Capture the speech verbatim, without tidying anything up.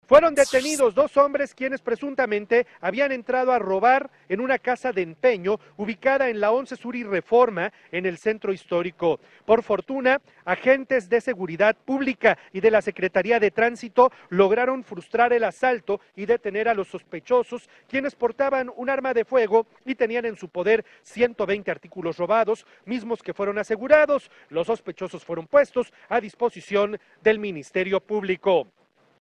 Fueron detenidos dos hombres quienes presuntamente habían entrado a robar en una casa de empeño ubicada en la once Sur y Reforma en el centro histórico. Por fortuna, agentes de seguridad pública y de la Secretaría de Tránsito lograron frustrar el asalto y detener a los sospechosos, quienes portaban un arma de fuego y tenían en su poder ciento veinte artículos robados, mismos que fueron asegurados. Los sospechosos fueron puestos a disposición del Ministerio Público.